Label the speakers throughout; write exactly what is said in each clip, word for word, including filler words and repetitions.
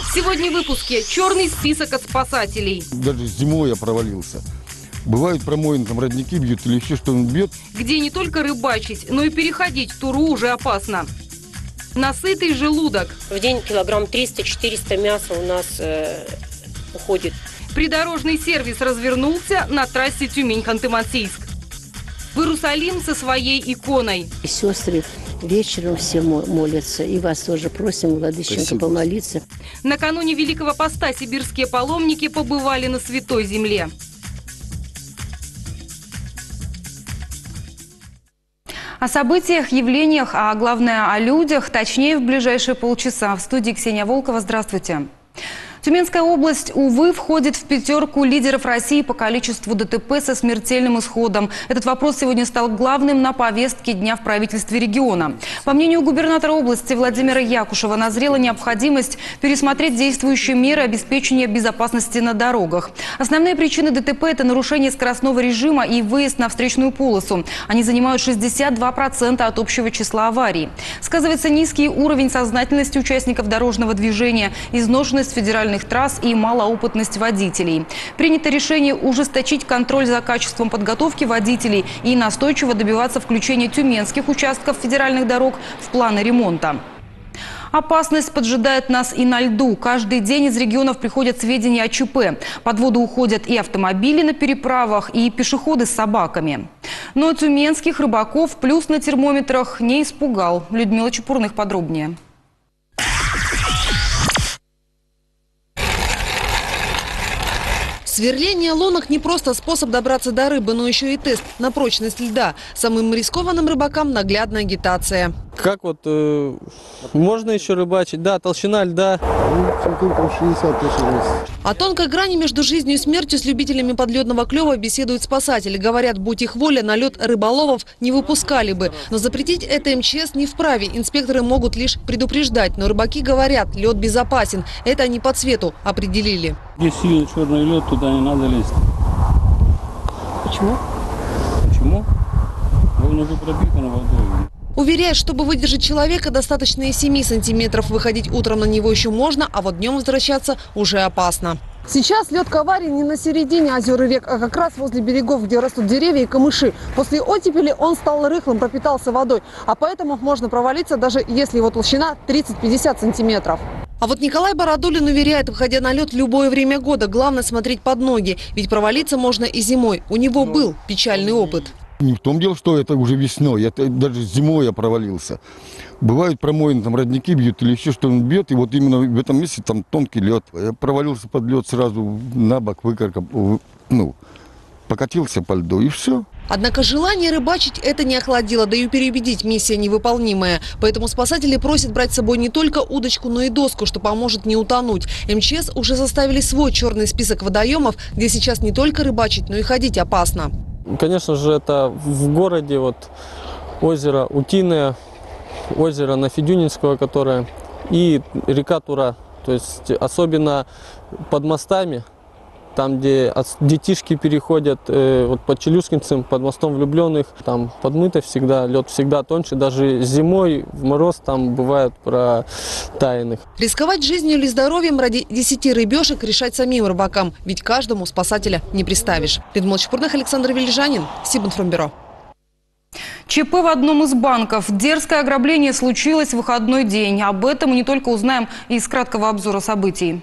Speaker 1: Сегодня в выпуске черный список от спасателей.
Speaker 2: Даже зимой я провалился. Бывают промоины, там родники бьют или еще что-нибудь бьет.
Speaker 1: Где не только рыбачить, но и переходить Туру уже опасно. На сытый желудок.
Speaker 3: В день килограмм триста-четыреста мяса у нас э, уходит.
Speaker 1: Придорожный сервис развернулся на трассе Тюмень-Ханты-Мансийск. В Иерусалим со своей иконой.
Speaker 4: И сестры вечером все молятся. И вас тоже просим, Владыченко, Спасибо. помолиться.
Speaker 1: Накануне Великого Поста сибирские паломники побывали на Святой Земле. О событиях, явлениях, а главное о людях, точнее в ближайшие полчаса. В студии Ксения Волкова. Здравствуйте. Тюменская область, увы, входит в пятерку лидеров России по количеству ДТП со смертельным исходом. Этот вопрос сегодня стал главным на повестке дня в правительстве региона. По мнению губернатора области Владимира Якушева, назрела необходимость пересмотреть действующие меры обеспечения безопасности на дорогах. Основные причины ДТП – это нарушение скоростного режима и выезд на встречную полосу. Они занимают шестьдесят два процента от общего числа аварий. Сказывается низкий уровень сознательности участников дорожного движения, изношенность федеральных трасс и малоопытность водителей. Принято решение ужесточить контроль за качеством подготовки водителей и настойчиво добиваться включения тюменских участков федеральных дорог в планы ремонта. Опасность поджидает нас и на льду. Каждый день из регионов приходят сведения о ЧП. Под воду уходят и автомобили на переправах, и пешеходы с собаками. Но тюменских рыбаков плюс на термометрах не испугал. Людмила Чепурных подробнее.
Speaker 5: Сверление лунок не просто способ добраться до рыбы, но еще и тест на прочность льда. Самым рискованным рыбакам наглядная агитация.
Speaker 6: Как вот э, можно еще рыбачить? Да, толщина льда.
Speaker 5: О тонкой грани между жизнью и смертью с любителями подледного клёва беседуют спасатели. Говорят, будь их воля, на лед рыболовов не выпускали бы. Но запретить это эм че эс не вправе. Инспекторы могут лишь предупреждать. Но рыбаки говорят, лед безопасен. Это они по цвету определили.
Speaker 7: Где сильный черный лед, туда не надо лезть.
Speaker 5: Почему?
Speaker 7: Почему? Он уже пропитан водой.
Speaker 5: Уверяет, чтобы выдержать человека, достаточно и семи сантиметров. Выходить утром на него еще можно, а вот днем возвращаться уже опасно.
Speaker 8: Сейчас лед к аварии не на середине озер и рек, а как раз возле берегов, где растут деревья и камыши. После оттепели он стал рыхлым, пропитался водой, а поэтому можно провалиться, даже если его толщина тридцать-пятьдесят сантиметров.
Speaker 5: А вот Николай Бородулин уверяет, выходя на лед в любое время года, главное смотреть под ноги. Ведь провалиться можно и зимой. У него был печальный опыт.
Speaker 2: Не в том дело, что это уже весной, это даже зимой я провалился. Бывают промоины, там родники бьют или еще что-нибудь бьет, и вот именно в этом месте там тонкий лед. Я провалился под лед сразу на бок, выкаркал, ну, покатился по льду и все.
Speaker 5: Однако желание рыбачить это не охладило, да и переубедить миссия невыполнимая. Поэтому спасатели просят брать с собой не только удочку, но и доску, что поможет не утонуть. эм че эс уже составили свой черный список водоемов, где сейчас не только рыбачить, но и ходить опасно.
Speaker 6: Конечно же, это в городе вот озеро Утиное, озеро Нафедюнинского, которое, и река Тура. То есть особенно под мостами, там, где детишки переходят э, вот под Челюскинцем, под мостом Влюбленных, там подмыто всегда, лед всегда тоньше. Даже зимой в мороз там бывает протаянных.
Speaker 5: Рисковать жизнью или здоровьем ради десяти рыбешек решать самим рыбакам. Ведь каждому спасателя не приставишь. Людмила Чепурных, Александр Велижанин, Сибинформбюро.
Speaker 1: ЧП в одном из банков. Дерзкое ограбление случилось в выходной день. Об этом мы не только узнаем из краткого обзора событий.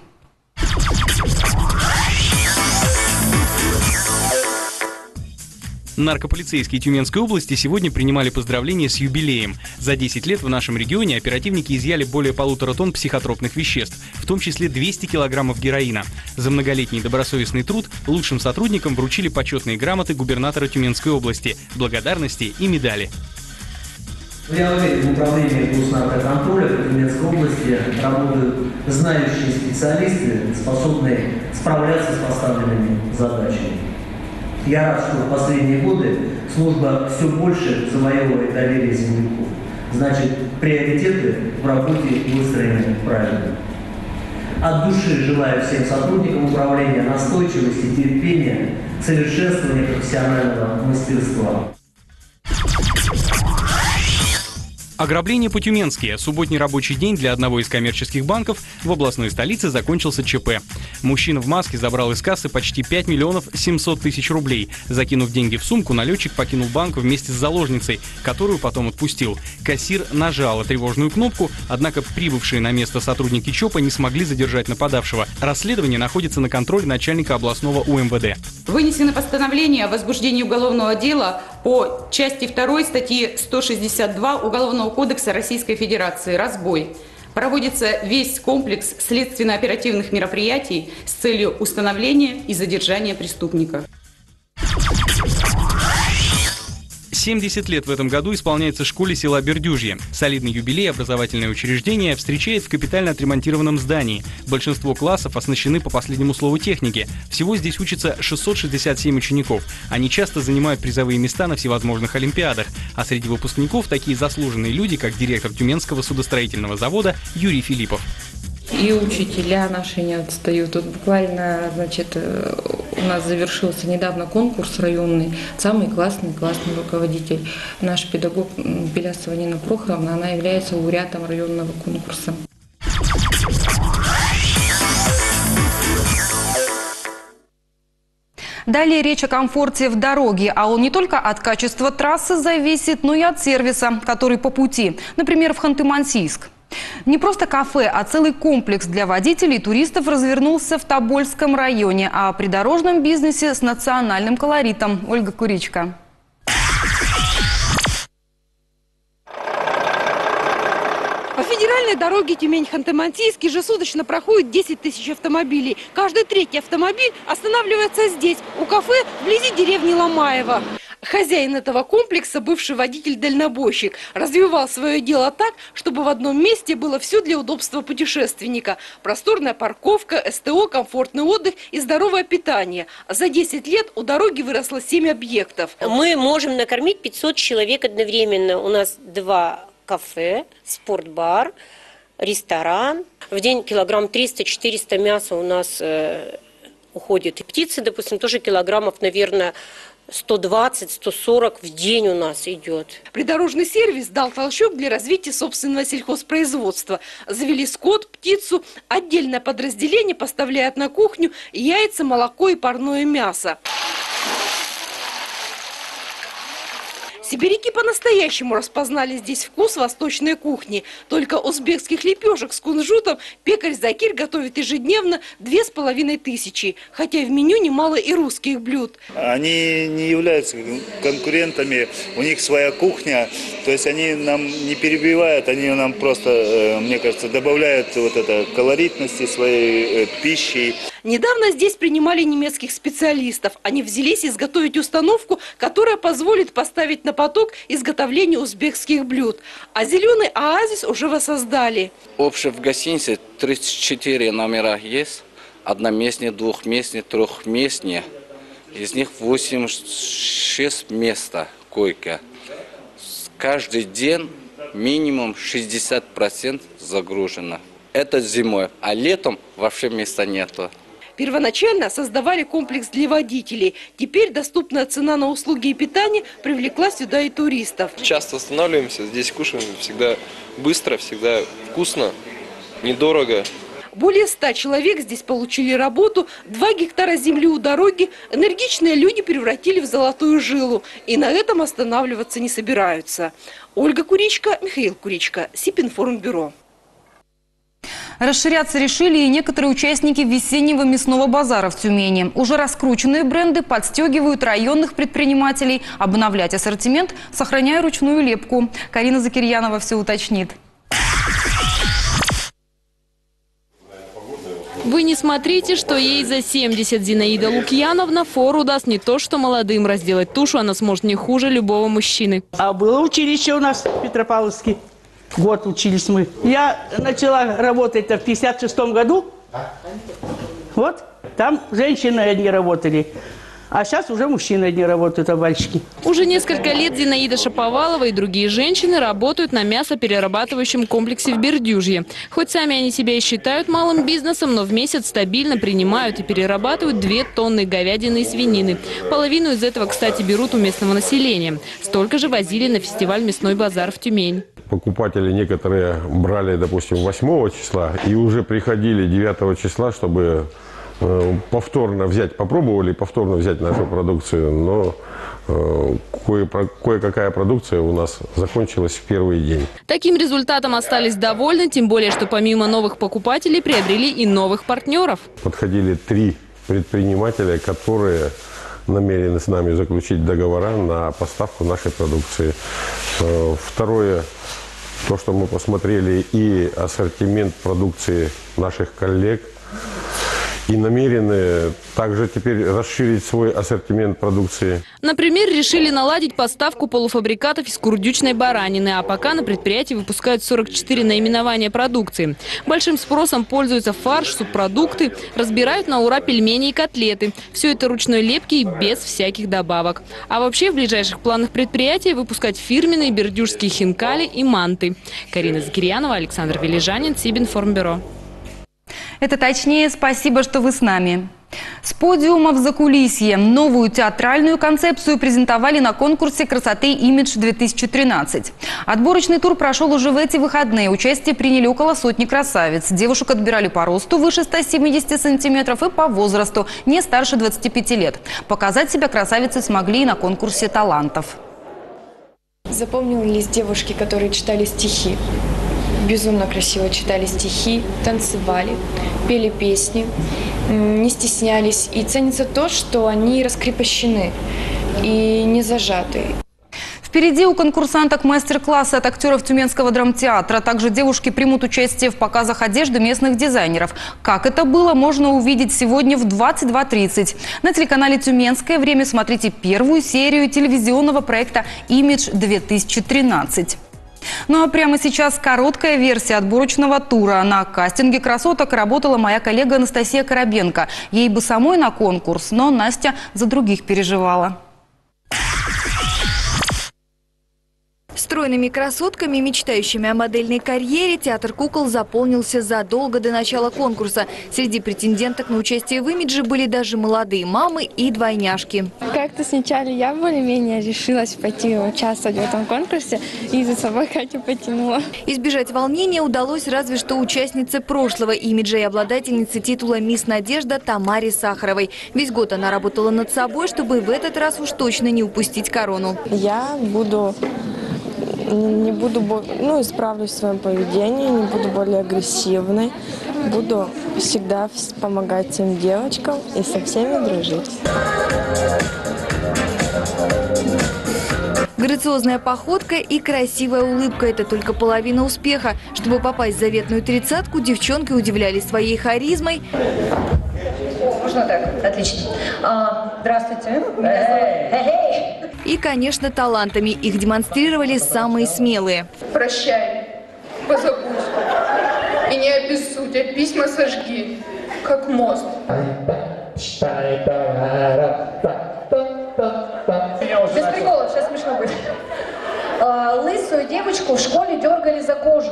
Speaker 9: Наркополицейские Тюменской области сегодня принимали поздравления с юбилеем. За десять лет в нашем регионе оперативники изъяли более полутора тонн психотропных веществ, в том числе двести килограммов героина. За многолетний добросовестный труд лучшим сотрудникам вручили почетные грамоты губернатора Тюменской области, благодарности и медали.
Speaker 10: Я уверен, в управлении госнаркоконтроля в Тюменской области работают знающие специалисты, способные справляться с поставленными задачами. Я рад, что в последние годы служба все больше завоевывает доверие земляков. Значит, приоритеты в работе выстроены правильно. От души желаю всем сотрудникам управления настойчивости, терпения, совершенствования профессионального мастерства.
Speaker 9: Ограбление по-тюменски. Субботний рабочий день для одного из коммерческих банков в областной столице закончился ЧП. Мужчина в маске забрал из кассы почти пять миллионов семьсот тысяч рублей. Закинув деньги в сумку, налетчик покинул банк вместе с заложницей, которую потом отпустил. Кассир нажала тревожную кнопку, однако прибывшие на место сотрудники ЧОПа не смогли задержать нападавшего. Расследование находится на контроле начальника областного У Эм Вэ Дэ.
Speaker 11: Вынесено постановление о возбуждении уголовного дела по части второй статьи сто шестьдесят два Уголовного кодекса Российской Федерации «Разбой». Проводится весь комплекс следственно-оперативных мероприятий с целью установления и задержания преступника.
Speaker 9: семьдесят лет в этом году исполняется школе села Бердюжье. Солидный юбилей образовательное учреждение встречает в капитально отремонтированном здании. Большинство классов оснащены по последнему слову техники. Всего здесь учатся шестьсот шестьдесят семь учеников. Они часто занимают призовые места на всевозможных олимпиадах. А среди выпускников такие заслуженные люди, как директор Тюменского судостроительного завода Юрий Филиппов.
Speaker 12: И учителя наши не отстают. Тут буквально, значит, у нас завершился недавно конкурс районный. Самый классный, классный руководитель. Наш педагог Белясова Нина Прохоровна, она является лауреатом районного конкурса.
Speaker 1: Далее речь о комфорте в дороге, а он не только от качества трассы зависит, но и от сервиса, который по пути, например, в Ханты-Мансийск. Не просто кафе, а целый комплекс для водителей и туристов развернулся в Тобольском районе, о придорожном бизнесе с национальным колоритом. Ольга Куричка.
Speaker 13: По федеральной дороге Тюмень-Ханты-Мансийск ежесуточно проходит десять тысяч автомобилей. Каждый третий автомобиль останавливается здесь, у кафе вблизи деревни Ломаева. Хозяин этого комплекса, бывший водитель-дальнобойщик, развивал свое дело так, чтобы в одном месте было все для удобства путешественника. Просторная парковка, эс тэ о, комфортный отдых и здоровое питание. За десять лет у дороги выросло семь объектов.
Speaker 3: Мы можем накормить пятьсот человек одновременно. У нас два кафе, спортбар, ресторан. В день килограмм триста-четыреста мяса у нас э, уходит. И птицы, допустим, тоже килограммов, наверное, сто двадцать - сто сорок в день у нас идет.
Speaker 13: Придорожный сервис дал толчок для развития собственного сельхозпроизводства. Завели скот, птицу. Отдельное подразделение поставляет на кухню яйца, молоко и парное мясо. Сибиряки по-настоящему распознали здесь вкус восточной кухни. Только узбекских лепешек с кунжутом пекарь Закир готовит ежедневно две с половиной тысячи. Хотя в меню немало и русских блюд.
Speaker 14: Они не являются конкурентами, у них своя кухня. То есть они нам не перебивают, они нам просто, мне кажется, добавляют вот это колоритности своей пищи.
Speaker 13: Недавно здесь принимали немецких специалистов. Они взялись изготовить установку, которая позволит поставить на поток изготовления узбекских блюд. А зеленый оазис уже воссоздали.
Speaker 15: Общее в гостинице тридцать четыре номера есть. Одноместные, двухместные, трехместные. Из них восемьдесят шесть места койка. Каждый день минимум шестьдесят процентов загружено. Это зимой, а летом вообще места нету.
Speaker 13: Первоначально создавали комплекс для водителей. Теперь доступная цена на услуги и питание привлекла сюда и туристов.
Speaker 16: Часто останавливаемся, здесь кушаем всегда быстро, всегда вкусно, недорого.
Speaker 13: Более ста человек здесь получили работу, два гектара земли у дороги энергичные люди превратили в золотую жилу. И на этом останавливаться не собираются. Ольга Куричка, Михаил Куричка, Сибинформбюро.
Speaker 1: Расширяться решили и некоторые участники весеннего мясного базара в Тюмени. Уже раскрученные бренды подстегивают районных предпринимателей обновлять ассортимент, сохраняя ручную лепку. Карина Закирьянова все уточнит.
Speaker 17: Вы не смотрите, что ей за семьдесят. Зинаида Лукьяновна фору даст не то, что молодым. Разделать тушу она сможет не хуже любого мужчины.
Speaker 18: А было училище у нас в Петропавловске. Год учились мы. Я начала работать в пятьдесят шестом году. Вот, там женщины одни работали. А сейчас уже мужчины одни работают, обальщики.
Speaker 17: Уже несколько лет Зинаида Шаповалова и другие женщины работают на мясоперерабатывающем комплексе в Бердюжье. Хоть сами они себя и считают малым бизнесом, но в месяц стабильно принимают и перерабатывают две тонны говядины и свинины. Половину из этого, кстати, берут у местного населения. Столько же возили на фестиваль «Мясной базар» в Тюмень.
Speaker 19: покупатели некоторые брали, допустим, восьмого числа и уже приходили девятого числа, чтобы повторно взять, попробовали повторно взять нашу продукцию, но кое, кое-какая продукция у нас закончилась в первый день.
Speaker 17: Таким результатом остались довольны, тем более, что помимо новых покупателей приобрели и новых партнеров.
Speaker 19: Подходили три предпринимателя, которые намерены с нами заключить договора на поставку нашей продукции. Второе, то, что мы посмотрели и ассортимент продукции наших коллег, и намерены также теперь расширить свой ассортимент продукции.
Speaker 17: Например, решили наладить поставку полуфабрикатов из курдючной баранины, а пока на предприятии выпускают сорок четыре наименования продукции. Большим спросом пользуются фарш, субпродукты, разбирают на ура пельмени и котлеты. Все это ручной лепки и без всяких добавок. А вообще в ближайших планах предприятия выпускать фирменные бердюжские хинкали и манты. Карина Закирьянова, Александр Вележанин, Сибинформбюро.
Speaker 1: Это точнее. Спасибо, что вы с нами. С подиума в закулисье. Новую театральную концепцию презентовали на конкурсе красоты «Имидж-две тысячи тринадцать». Отборочный тур прошел уже в эти выходные. Участие приняли около сотни красавиц. Девушек отбирали по росту выше ста семидесяти сантиметров и по возрасту не старше двадцати пяти лет. Показать себя красавицы смогли и на конкурсе талантов.
Speaker 20: Запомнились девушки, которые читали стихи. Безумно красиво читали стихи, танцевали, пели песни, не стеснялись. И ценится то, что они раскрепощены и не зажаты.
Speaker 1: Впереди у конкурсанток мастер-классы от актеров Тюменского драмтеатра. Также девушки примут участие в показах одежды местных дизайнеров. Как это было, можно увидеть сегодня в двадцать два тридцать. На телеканале «Тюменское время» смотрите первую серию телевизионного проекта «Имидж-две тысячи тринадцать». Ну а прямо сейчас короткая версия отборочного тура. На кастинге красоток работала моя коллега Анастасия Коробенко. Ей бы самой на конкурс, но Настя за других переживала.
Speaker 21: Стройными красотками, мечтающими о модельной карьере, театр кукол заполнился задолго до начала конкурса. Среди претенденток на участие в имидже были даже молодые мамы и двойняшки.
Speaker 22: Как-то сначала я более-менее решилась пойти участвовать в этом конкурсе и за собой Катю потянула.
Speaker 21: Избежать волнения удалось разве что участнице прошлого имиджа и обладательнице титула «Мисс Надежда» Тамаре Сахаровой. Весь год она работала над собой, чтобы в этот раз уж точно не упустить корону.
Speaker 22: Я буду... Не буду, ну, исправлюсь в своем поведении, не буду более агрессивной. Буду всегда помогать всем девочкам и со всеми дружить.
Speaker 21: Грациозная походка и красивая улыбка – это только половина успеха. Чтобы попасть в заветную тридцатку, девчонки удивляли своей харизмой.
Speaker 23: Можно так? Отлично. А, здравствуйте.
Speaker 21: И, конечно, талантами. Их демонстрировали самые смелые.
Speaker 24: Прощай, позабудь. И не обессудь, а письма сожги, как мост.
Speaker 23: Без приколов, сейчас смешно будет. А, лысую девочку в школе дергали за кожу.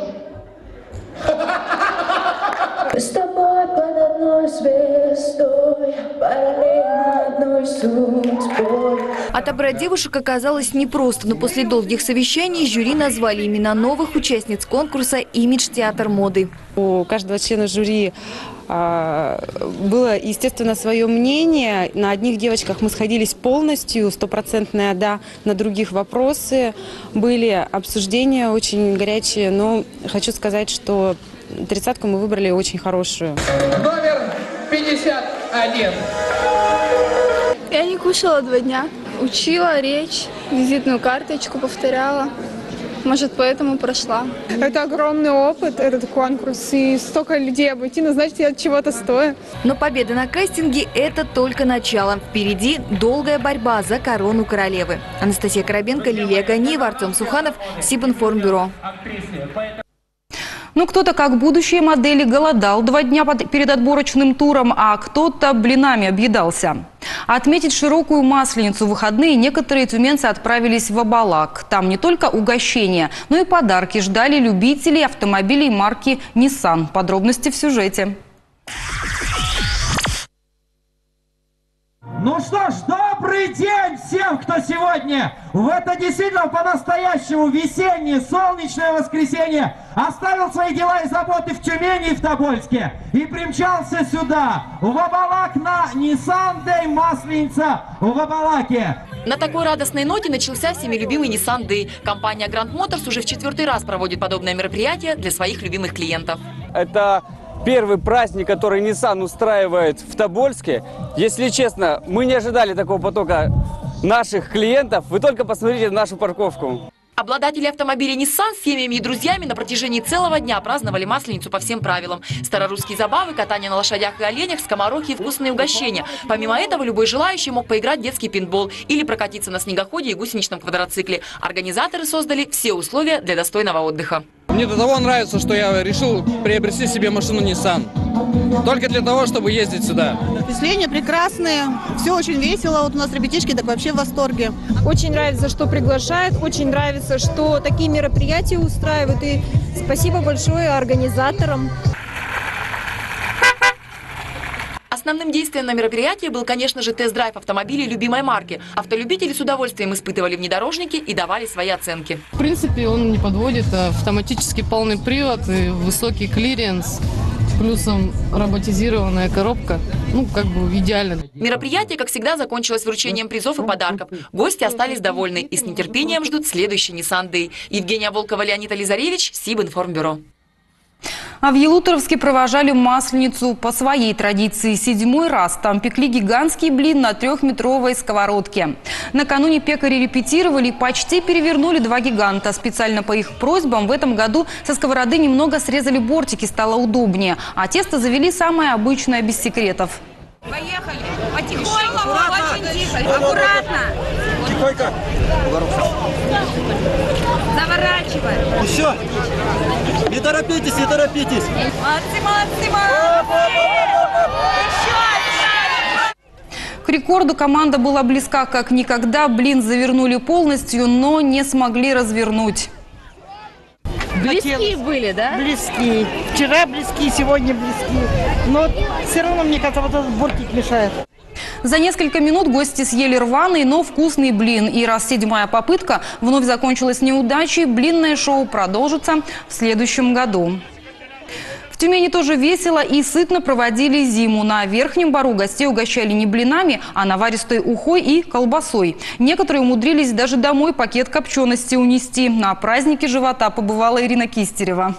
Speaker 23: С тобой под одной звездой, параллельно одной судьбой.
Speaker 21: Отобрать девушек оказалось непросто, но после долгих совещаний жюри назвали имена новых участниц конкурса «Имидж театр моды».
Speaker 25: У каждого члена жюри а, было, естественно, свое мнение. На одних девочках мы сходились полностью, стопроцентное «да», на других вопросы. Были обсуждения очень горячие, но хочу сказать, что тридцатку мы выбрали очень хорошую.
Speaker 24: Номер пятьдесят один.
Speaker 22: Я не кушала два дня. Учила речь, визитную карточку повторяла. Может, поэтому прошла.
Speaker 8: Это огромный опыт, этот конкурс, и столько людей обойти, ну, значит, я от чего-то стою.
Speaker 21: Но победа на кастинге – это только начало. Впереди долгая борьба за корону королевы. Анастасия Коробенко, Лилия Ганиева, Артем Суханов, Сибинформбюро. Ну, кто-то, как будущие модели, голодал два дня перед отборочным туром, а кто-то блинами объедался. Отметить широкую Масленицу в выходные некоторые тюменцы отправились в Абалак. Там не только угощения, но и подарки ждали любителей автомобилей марки Nissan. Подробности в сюжете.
Speaker 2: Ну что ж, добрый день всем, кто сегодня в это действительно по-настоящему весеннее солнечное воскресенье оставил свои дела и заботы в Тюмени и в Тобольске и примчался сюда, в Абалак, на Nissan Day Масленица в Абалаке.
Speaker 4: На такой радостной ноте начался всеми любимый Nissan Day. Компания Grand Motors уже в четвертый раз проводит подобное мероприятие для своих любимых клиентов.
Speaker 5: Это первый праздник, который Nissan устраивает в Тобольске. Если честно, мы не ожидали такого потока наших клиентов. Вы только посмотрите на нашу парковку.
Speaker 4: Обладатели автомобилей Nissan с семьями и друзьями на протяжении целого дня праздновали Масленицу по всем правилам. Старорусские забавы, катание на лошадях и оленях, скоморохи и вкусные угощения. Помимо этого, любой желающий мог поиграть в детский пейнтбол или прокатиться на снегоходе и гусеничном квадроцикле. Организаторы создали все условия для достойного отдыха.
Speaker 6: Мне до того нравится, что я решил приобрести себе машину Nissan. Только для того, чтобы ездить сюда.
Speaker 7: Впечатления прекрасные, все очень весело. Вот у нас ребятишки так вообще в восторге.
Speaker 23: Очень нравится, что приглашают, очень нравится, что такие мероприятия устраивают. И спасибо большое организаторам.
Speaker 4: Основным действием на мероприятии был, конечно же, тест-драйв автомобилей любимой марки. Автолюбители с удовольствием испытывали внедорожники и давали свои оценки.
Speaker 26: В принципе, он не подводит. Автоматически полный привод и высокий клиренс. Плюсом роботизированная коробка. Ну, как бы идеально.
Speaker 4: Мероприятие, как всегда, закончилось вручением призов и подарков. Гости остались довольны и с нетерпением ждут следующий Nissan Day. Евгения Волкова, Леонид Ализаревич, Сибинформбюро.
Speaker 1: А в Елуторовске провожали Масленицу по своей традиции. Седьмой раз там пекли гигантский блин на трехметровой сковородке. Накануне пекари репетировали и почти перевернули два гиганта. Специально по их просьбам в этом году со сковороды немного срезали бортики, стало удобнее. А тесто завели самое обычное, без секретов.
Speaker 27: Поехали. Потихоньку, очень тихо, аккуратно.
Speaker 2: Тихонько.
Speaker 27: Заворачивай.
Speaker 2: Еще. Не торопитесь, не торопитесь.
Speaker 27: Молодцы, молодцы, молодцы.
Speaker 1: К рекорду команда была близка как никогда. Блин завернули полностью, но не смогли развернуть.
Speaker 27: Близкие были, да?
Speaker 7: Близкие. Вчера близкие, сегодня близкие. Но все равно, мне кажется, вот этот бортик мешает.
Speaker 1: За несколько минут гости съели рваный, но вкусный блин. И раз седьмая попытка вновь закончилась неудачей, блинное шоу продолжится в следующем году. В Тюмени тоже весело и сытно проводили зиму. На Верхнем Бару гостей угощали не блинами, а наваристой ухой и колбасой. Некоторые умудрились даже домой пакет копчености унести. На празднике живота побывала Ирина Кистерева.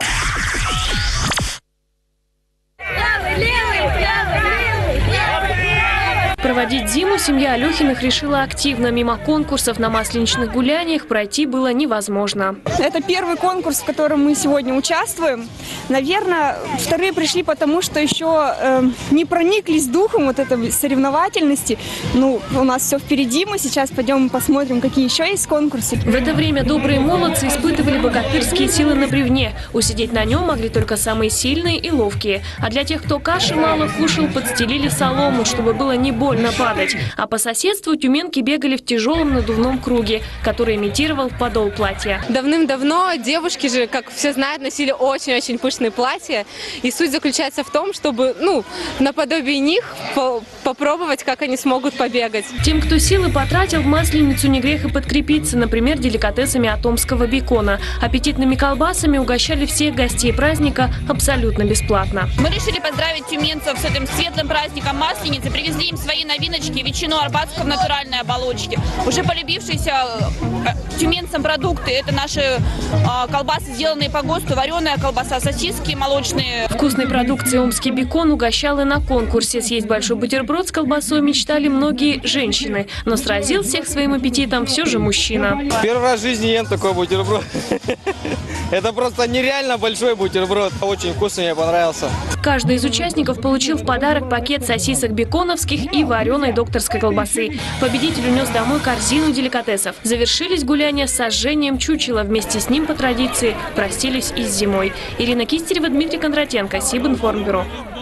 Speaker 17: Проводить зиму семья Алехиных решила активно. Мимо конкурсов на масленичных гуляниях пройти было невозможно.
Speaker 28: Это первый конкурс, в котором мы сегодня участвуем. Наверное, вторые пришли потому, что еще э, не прониклись духом вот этой соревновательности. Ну, у нас все впереди, мы сейчас пойдем посмотрим, какие еще есть конкурсы.
Speaker 17: В это время добрые молодцы испытывали богатырские силы на бревне. Усидеть на нем могли только самые сильные и ловкие. А для тех, кто каши мало кушал, подстелили солому, чтобы было не больно падать. А по соседству тюменки бегали в тяжелом надувном круге, который имитировал подол платья.
Speaker 25: Давным-давно девушки же, как все знают, носили очень-очень пышные платья. И суть заключается в том, чтобы, ну, наподобие них по попробовать, как они смогут побегать.
Speaker 17: Тем, кто силы потратил, в Масленицу не грех и подкрепиться, например, деликатесами атомского бекона. Аппетитными колбасами угощали всех гостей праздника абсолютно бесплатно.
Speaker 27: Мы решили поздравить тюменцев с этим светлым праздником Масленицы. Привезли им свои новиночки, ветчину арбатскую в натуральной оболочке. Уже полюбившиеся тюменцам продукты. Это наши э, колбасы, сделанные по ГОСТу, вареная колбаса, сосиски молочные.
Speaker 17: Вкусной продукцией омский бекон угощал и на конкурсе. Съесть большой бутерброд с колбасой мечтали многие женщины. Но сразил всех своим аппетитом все же мужчина.
Speaker 5: Первый раз в жизни ем такой бутерброд. Это просто нереально большой бутерброд. Очень вкусный, мне понравился.
Speaker 17: Каждый из участников получил в подарок пакет сосисок беконовских и вареной докторской колбасы. Победитель унес домой корзину деликатесов. Завершились гуляния с сожжением чучела. Вместе с ним по традиции простились и с зимой. Ирина Кистерева, Дмитрий Кондратенко, Сибинформбюро.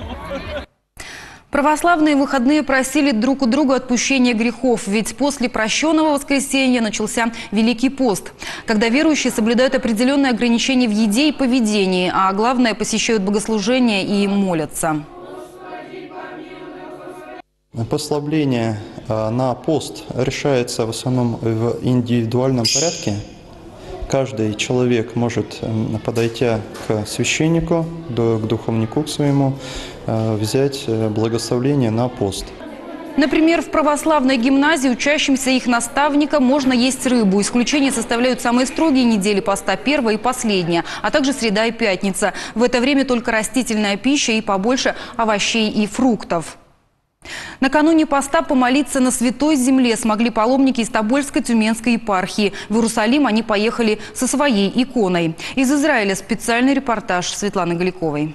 Speaker 1: Православные выходные просили друг у друга отпущения грехов, ведь после прощенного воскресенья начался Великий пост, когда верующие соблюдают определенные ограничения в еде и поведении, а главное, посещают богослужения и молятся.
Speaker 3: Послабление на пост решается в основном в индивидуальном порядке. Каждый человек может, подойти к священнику, к духовнику к своему, взять благословение на пост.
Speaker 1: Например, в православной гимназии учащимся их наставника можно есть рыбу. Исключение составляют самые строгие недели поста, первая и последняя, а также среда и пятница. В это время только растительная пища и побольше овощей и фруктов. Накануне поста помолиться на Святой Земле смогли паломники из Тобольской Тюменской епархии. В Иерусалим они поехали со своей иконой. Из Израиля специальный репортаж Светланы Галиковой.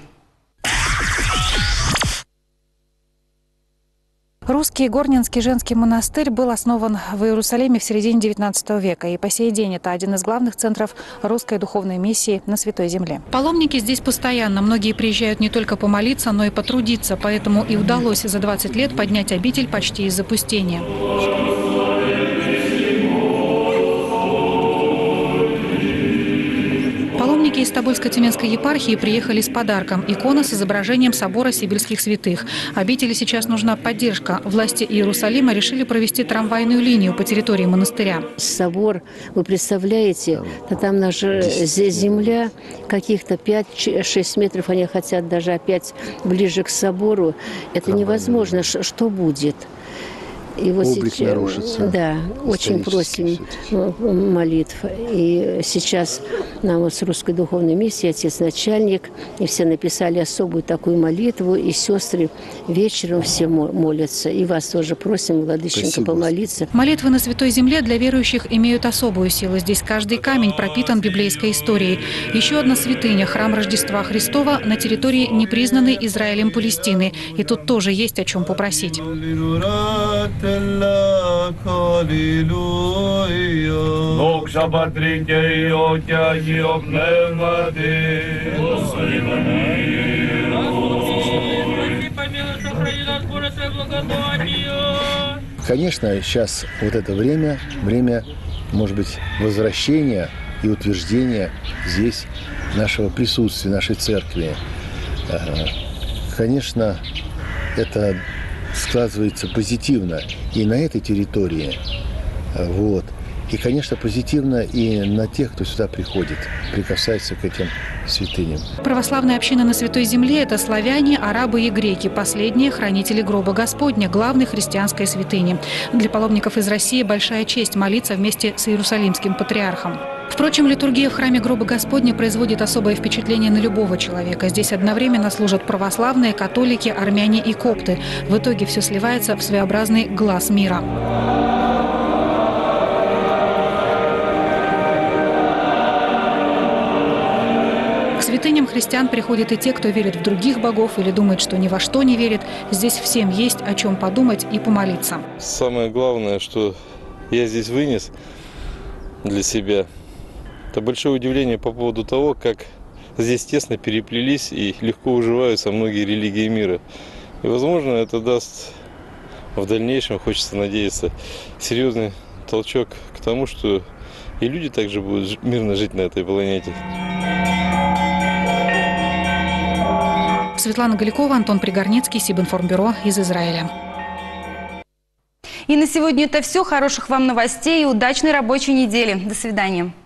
Speaker 9: Русский Горненский женский монастырь был основан в Иерусалиме в середине девятнадцатого века. И по сей день это один из главных центров русской духовной миссии на Святой Земле. Паломники здесь постоянно. Многие приезжают не только помолиться, но и потрудиться. Поэтому и удалось за двадцать лет поднять обитель почти из запустения. Паломники из Тобольской Тюменской епархии приехали с подарком – икона с изображением собора сибирских святых. Обители сейчас нужна поддержка. Власти Иерусалима решили провести трамвайную линию по территории монастыря.
Speaker 10: Собор, вы представляете, там наша земля, каких-то пять-шесть метров, они хотят даже опять ближе к собору. Это невозможно. Что будет? И вот
Speaker 11: облик
Speaker 10: сейчас,
Speaker 11: нарушится.
Speaker 10: Да, очень просим молитв. И сейчас нам вот с Русской Духовной Миссией отец-начальник, и все написали особую такую молитву, и сестры вечером все молятся. И вас тоже просим, Владыченко, Спасибо. помолиться.
Speaker 9: Молитвы на Святой Земле для верующих имеют особую силу. Здесь каждый камень пропитан библейской историей. Еще одна святыня – храм Рождества Христова на территории непризнанной Израилем Палестины. И тут тоже есть о чем попросить.
Speaker 11: Конечно, сейчас вот это время, время, может быть, возвращения и утверждения здесь нашего присутствия, нашей церкви. Конечно, это складывается позитивно и на этой территории, вот. И, конечно, позитивно и на тех, кто сюда приходит, прикасается к этим святыням.
Speaker 9: Православная община на Святой Земле – это славяне, арабы и греки. Последние – хранители гроба Господня, главной христианской святыни. Для паломников из России большая честь молиться вместе с Иерусалимским патриархом. Впрочем, литургия в храме гроба Господня производит особое впечатление на любого человека. Здесь одновременно служат православные, католики, армяне и копты. В итоге все сливается в своеобразный глаз мира. К святыням христиан приходят и те, кто верит в других богов или думает, что ни во что не верит. Здесь всем есть о чем подумать и помолиться.
Speaker 12: Самое главное, что я здесь вынес для себя, это большое удивление по поводу того, как здесь тесно переплелись и легко уживаются многие религии мира. И, возможно, это даст в дальнейшем, хочется надеяться, серьезный толчок к тому, что и люди также будут мирно жить на этой планете.
Speaker 9: Светлана Галикова, Антон Пригорницкий, Сибинформбюро из Израиля.
Speaker 1: И на сегодня это все. Хороших вам новостей и удачной рабочей недели. До свидания.